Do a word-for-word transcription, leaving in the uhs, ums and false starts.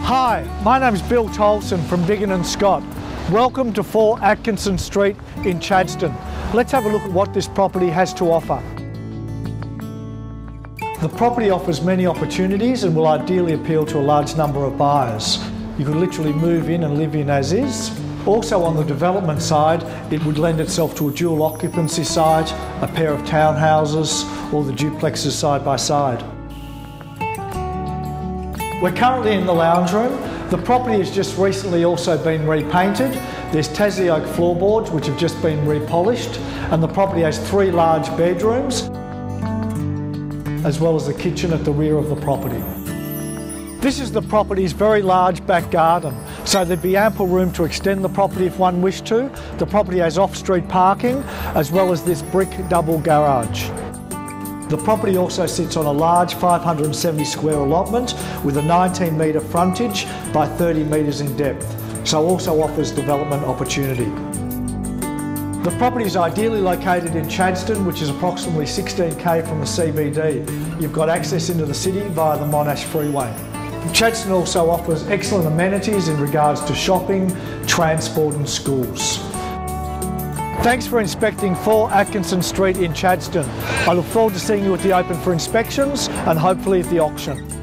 Hi, my name is Bill Tolsen from Biggin and Scott. Welcome to four Atkinson Street in Chadstone. Let's have a look at what this property has to offer. The property offers many opportunities and will ideally appeal to a large number of buyers. You could literally move in and live in as is. Also on the development side, it would lend itself to a dual occupancy site, a pair of townhouses, or the duplexes side by side. We're currently in the lounge room. The property has just recently also been repainted. There's Tasmanian Oak floorboards which have just been repolished, and the property has three large bedrooms as well as the kitchen at the rear of the property. This is the property's very large back garden, so there'd be ample room to extend the property if one wished to. The property has off-street parking as well as this brick double garage. The property also sits on a large five hundred and seventy square allotment with a nineteen metre frontage by thirty metres in depth, so also offers development opportunity. The property is ideally located in Chadstone, which is approximately sixteen k from the C B D. You've got access into the city via the Monash Freeway. Chadstone also offers excellent amenities in regards to shopping, transport and schools. Thanks for inspecting four Atkinson Street in Chadstone. I look forward to seeing you at the open for inspections and hopefully at the auction.